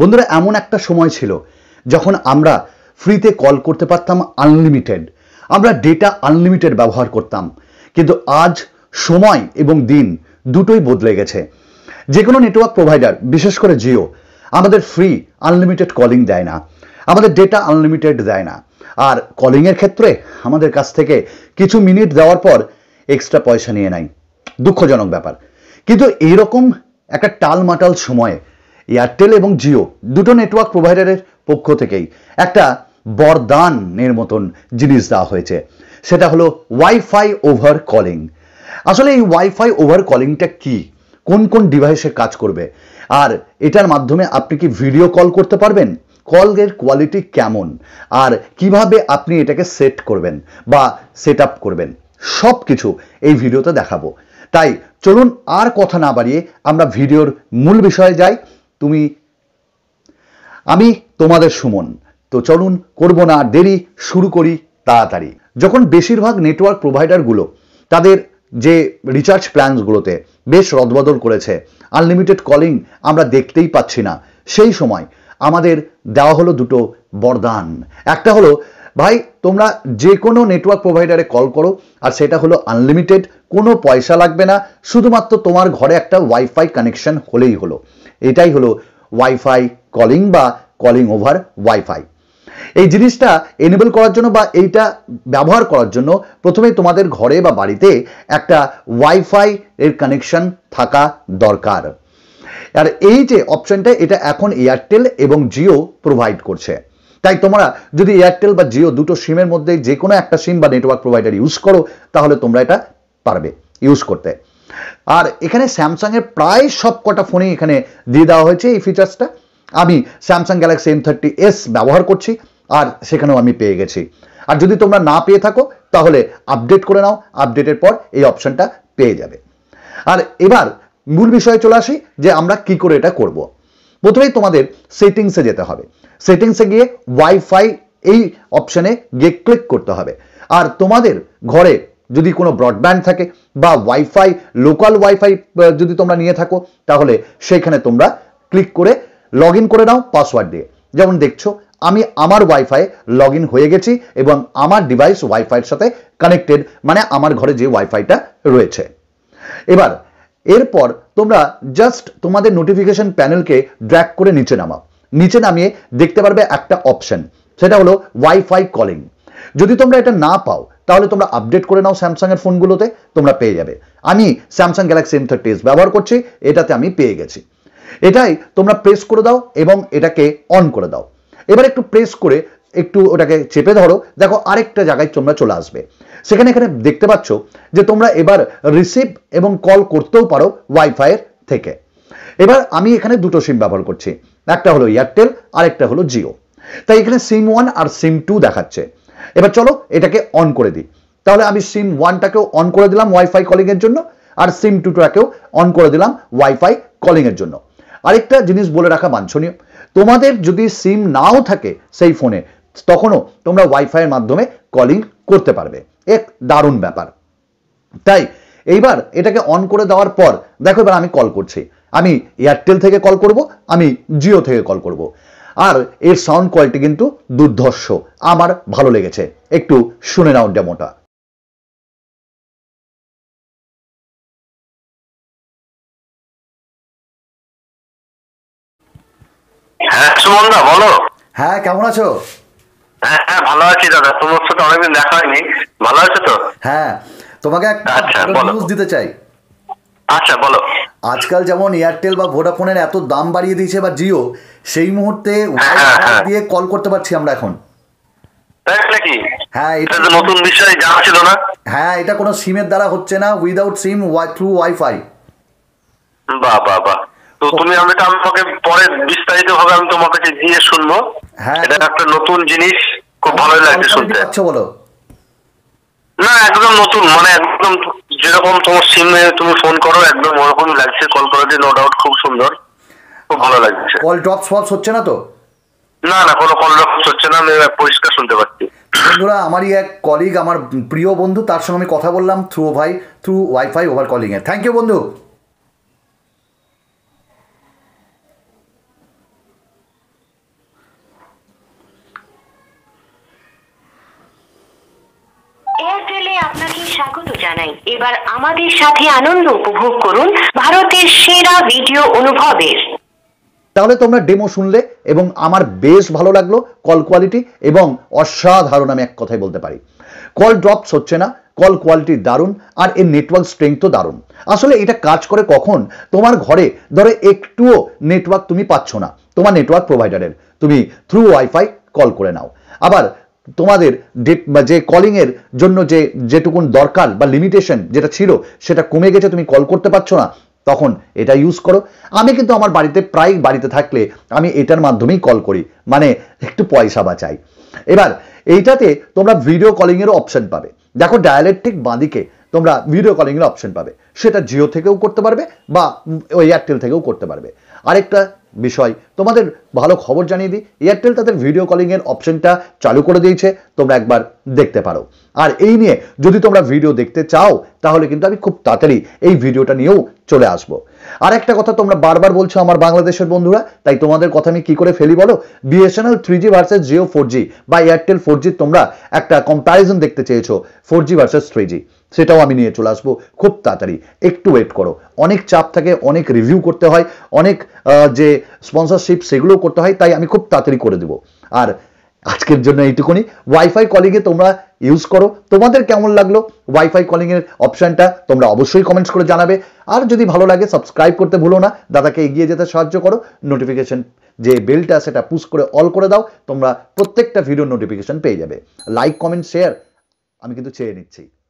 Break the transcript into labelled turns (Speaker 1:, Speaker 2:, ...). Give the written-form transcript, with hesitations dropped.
Speaker 1: বন্ধুরা, এমন একটা সময় ছিল যখন আমরা ফ্রিতে কল করতে পারতাম আনলিমিটেড, আমরা ডেটা আনলিমিটেড ব্যবহার করতাম। কিন্তু আজ সময় এবং দিন দুটোই বদলে গেছে। যে কোনো নেটওয়ার্ক প্রোভাইডার, বিশেষ করে জিও, আমাদের ফ্রি আনলিমিটেড কলিং দেয় না, আমাদের ডেটা আনলিমিটেড দেয় না। আর কলিংয়ের ক্ষেত্রে আমাদের কাছ থেকে কিছু মিনিট দেওয়ার পর এক্সট্রা পয়সা নিয়ে নেয়। দুঃখজনক ব্যাপার। কিন্তু এইরকম একটা টালমাটাল সময়ে এয়ারটেল এবং জিও দুটো নেটওয়ার্ক প্রোভাইডারের পক্ষ থেকেই একটা বরদানের মতন জিনিস দেওয়া হয়েছে। সেটা হলো ওয়াইফাই ওভার কলিং। আসলে এই ওয়াইফাই ওভার কলিংটা কি, কোন কোন ডিভাইসে কাজ করবে, আর এটার মাধ্যমে আপনি কি ভিডিও কল করতে পারবেন, কলের কোয়ালিটি কেমন, আর কিভাবে আপনি এটাকে সেট করবেন বা সেট আপ করবেন, সব কিছু এই ভিডিওতে দেখাবো। তাই চলুন আর কথা না বাড়িয়ে আমরা ভিডিওর মূল বিষয়ে যাই। আমি তোমাদের সুমন। তো চলুন, করব না দেরি, শুরু করি তাড়াতাড়ি। যখন বেশিরভাগ নেটওয়ার্ক প্রোভাইডারগুলো তাদের যে রিচার্জ প্ল্যানসগুলোতে বেশ রদবদল করেছে, আনলিমিটেড কলিং আমরা দেখতেই পাচ্ছি না, সেই সময় আমাদের দেওয়া হলো দুটো বরদান। একটা হলো, ভাই তোমরা যে কোনো নেটওয়ার্ক প্রোভাইডারে কল করো, আর সেটা হলো আনলিমিটেড, কোনো পয়সা লাগবে না, শুধুমাত্র তোমার ঘরে একটা ওয়াইফাই কানেকশন হলেই হলো। এটাই হলো ওয়াইফাই কলিং বা কলিং ওভার ওয়াইফাই। এই জিনিসটা এনেবল করার জন্য বা এইটা ব্যবহার করার জন্য প্রথমেই তোমাদের ঘরে বা বাড়িতে একটা ওয়াইফাই এর কানেকশন থাকা দরকার। আর এই যে অপশনটা, এটা এখন এয়ারটেল এবং জিও প্রোভাইড করছে। তাই তোমরা যদি এয়ারটেল বা জিও দুটো সিমের মধ্যে যে কোনো একটা সিম বা নেটওয়ার্ক প্রোভাইডার ইউজ করো, তাহলে তোমরা এটা পারবে ইউজ করতে। আর এখানে স্যামসাং এর প্রায় সব কটা ফোনেই এখানে দিয়ে দেওয়া হয়েছে এই ফিচার্সটা। আমি স্যামসাং গ্যালাক্সি M30s ব্যবহার করছি, আর সেখানেও আমি পেয়ে গেছি। আর যদি তোমরা না পেয়ে থাকো তাহলে আপডেট করে নাও, আপডেটের পর এই অপশনটা পেয়ে যাবে। আর এবার মূল বিষয়ে চলে আসি যে আমরা কি করে এটা করব। প্রথমেই তোমাদের সেটিংসে যেতে হবে। সেটিংসে গিয়ে ওয়াইফাই এই অপশনে গিয়ে ক্লিক করতে হবে। আর তোমাদের ঘরে যদি কোনো ব্রডব্যান্ড থাকে বা ওয়াইফাই, লোকাল ওয়াইফাই যদি তোমরা নিয়ে থাকো, তাহলে সেইখানে তোমরা ক্লিক করে লগ ইন করে নাও পাসওয়ার্ড দিয়ে। যেমন দেখছো, আমি আমার ওয়াইফাই লগ ইন হয়ে গেছি এবং আমার ডিভাইস ওয়াইফাইয়ের সাথে কানেক্টেড, মানে আমার ঘরে যে ওয়াইফাইটা রয়েছে। এবার এরপর তোমরা জাস্ট তোমাদের নোটিফিকেশন প্যানেলকে ড্র্যাগ করে নিচে নামাও। নিচে নামিয়ে দেখতে পারবে একটা অপশন, সেটা হলো ওয়াইফাই কলিং। যদি তোমরা এটা না পাও তাহলে তোমরা আপডেট করে নাও, স্যামসাং এর ফোনগুলোতে তোমরা পেয়ে যাবে। আমি স্যামসাং গ্যালাক্সি M30s ব্যবহার করছি, এটাতে আমি পেয়ে গেছি। এটাই তোমরা প্রেস করে দাও এবং এটাকে অন করে দাও। এবার একটু প্রেস করে একটু ওটাকে চেপে ধরো, দেখো আরেকটা জায়গায় তোমরা চলে আসবে। এখানে দেখতে পাচ্ছ যে তোমরা এবার রিসিভ এবং কল করতেও পারো ওয়াইফাই থেকে। এবার আমি এখানে দুটো সিম ব্যবহার করছি, একটা হলো এয়ারটেল আর একটা হলো জিও। তাই এখানে সিম 1 আর সিম 2 দেখাচ্ছে। এবার চলো এটাকে অন করে দিই। তাহলে আমি সিম 1টাকেও অন করে দিলাম ওয়াইফাই কলিং এর জন্য, আর সিম 2টাকেও অন করে দিলাম ওয়াইফাই কলিং এর জন্য। আরেকটা জিনিস বলে রাখা বাঞ্ছনীয়, তোমাদের যদি সিম নাও থাকে সেই ফোনে, তখনও তোমরা ওয়াইফাই এর মাধ্যমে কলিং করতে পারবে। এক দারুণ ব্যাপার। তাই এইবার এটাকে অন করে দেওয়ার পর দেখো, এবার আমি কল করছি। আমি এয়ারটেল থেকে কল করব, আমি জিও থেকে কল করব। আর এর সাউন্ড কোয়ালিটি কিন্তু দুর্ধর্ষ, আমার ভালো লেগেছে। একটু শুনে নাও ডেমোটা।
Speaker 2: হ্যাঁ সুমনদা, বলো।
Speaker 1: হ্যাঁ, কেমন আছো?
Speaker 2: হ্যাঁ ভালো আছি দাদা, তোমার সাথে অনেকদিন দেখা হয়নি। ভালো আছো তো?
Speaker 1: হ্যাঁ, তোমাকে একটা নিউজ দিতে চাই।
Speaker 2: আচ্ছা বলো।
Speaker 1: আজকাল যেমন এয়ারটেল বা ভোডাফোনের এত দাম বাড়িয়ে দিয়েছে বা জিও, সেই মুহূর্তে ওয়াইফাই দিয়ে কল করতে পারছি আমরা এখন।
Speaker 2: তাই নাকি?
Speaker 1: হ্যাঁ,
Speaker 2: এটা তো নতুন বিষয়, জানা ছিল না।
Speaker 1: হ্যাঁ, এটা কোনো সিমের দ্বারা হচ্ছে না, উইদাউট সিম, থ্রু ওয়াইফাই।
Speaker 2: বাহ বাহ বাহ। তো তুমি আমাকে পরে বিস্তারিত ভাবে আমি তোমার কাছে গিয়ে শুনবো।
Speaker 1: হ্যাঁ,
Speaker 2: এটা একটা নতুন জিনিস, খুব ভালোই লাগছে শুনতে।
Speaker 1: আচ্ছা বলো।
Speaker 2: না একদম নতুন, মানে একদম যেরকম তোমার সিমে তুমি ফোন করো একদম ওরকমই লাগছে কল করাতে, নো ডাউট খুব সুন্দর, খুব ভালো লাগছে।
Speaker 1: কল ড্রপস ফপস হচ্ছে না তো?
Speaker 2: না না, কোনো কল ড্রপস হচ্ছে না, আমি পরিষ্কার শুনতে পাচ্ছি।
Speaker 1: বন্ধুরা, আমারই এক কলিগ, আমার প্রিয় বন্ধু, তার সঙ্গে আমি কথা বললাম থ্রু ওয়াইফাই ওভার কলিং এ। থ্যাংক ইউ বন্ধু।
Speaker 3: আপনাকে স্বাগত জানাই। এবার আমাদের সাথে আনন্দ উপভোগ করুন ভারতের সেরা ভিডিও অনুভবের।
Speaker 1: তাহলে তোমরা ডেমো শুনলে এবং আমার বেশ ভালো লাগলো কল কোয়ালিটি এবং অসাধারণ, আমি এক কথাই বলতে পারি। কল ড্রপস হচ্ছে না, কল কোয়ালিটি দারুণ, আর এর নেটওয়ার্ক স্ট্রেংথও দারুণ। আসলে এটা কাজ করে কখন, তোমার ঘরে ধরো একটুও নেটওয়ার্ক তুমি পাচ্ছ না তোমার নেটওয়ার্ক প্রোভাইডারের, তুমি থ্রু ওয়াইফাই কল করে নাও। আবার তোমাদের যে কলিং এর জন্য যেটুকুন দরকার বা লিমিটেশন যেটা ছিল সেটা কমে গেছে, তুমি কল করতে পারছো না, তখন এটা ইউজ করো। আমি কিন্তু আমার বাড়িতে প্রায় বাড়িতে থাকলে আমি এটার মাধ্যমেই কল করি, মানে একটু পয়সা বাঁচাই। এবার এইটাতে তোমরা ভিডিও কলিং এরও অপশন পাবে। দেখো ডায়ালের ঠিক বাঁদিকে তোমরা ভিডিও কলিং এর অপশন পাবে, সেটা জিও থেকেও করতে পারবে বা ওই এয়ারটেল থেকেও করতে পারবে। আরেকটা বিষয় তোমাদের ভালো খবর জানিয়ে দিই, এয়ারটেল তাদের ভিডিও কলিং এর অপশনটা চালু করে দিয়েছে, তোমরা একবার দেখতে পারো। আর এই নিয়ে যদি তোমরা ভিডিও দেখতে চাও তাহলে কিন্তু আমি খুব তাড়াতাড়ি এই ভিডিওটা নিয়েও চলে আসবো। আর একটা কথা তোমরা বারবার বলছো আমার বাংলাদেশের বন্ধুরা, তাই তোমাদের কথা আমি কি করে ফেলি বলো, BSNL 3G versus Jio 4G বা এয়ারটেল 4G তোমরা একটা কম্প্যারিজন দেখতে চেয়েছো 4G ভার্সেস 3G, সেটাও আমি নিয়ে চলে আসবো খুব তাড়াতাড়ি, একটু ওয়েট করো। অনেক চাপ থাকে, অনেক রিভিউ করতে হয়, অনেক যে স্পন্সরশিপ সেগুলো করতে হয়, তাই আমি খুব তাড়াতাড়ি করে দেবো। আর আজকের জন্য এইটুকুনি। ওয়াইফাই কলিং এ তোমরা ইউজ করো, তোমাদের কেমন লাগলো ওয়াইফাই কলিং এর অপশনটা তোমরা অবশ্যই কমেন্টস করে জানাবে। আর যদি ভালো লাগে সাবস্ক্রাইব করতে ভুলো না, দাদাকে এগিয়ে যেতে সাহায্য করো, নোটিফিকেশন যে বেলটা সেটা পুশ করে অল করে দাও, তোমরা প্রত্যেকটা ভিডিও নোটিফিকেশন পেয়ে যাবে। লাইক কমেন্ট শেয়ার আমি কিন্তু চেয়ে নিচ্ছি।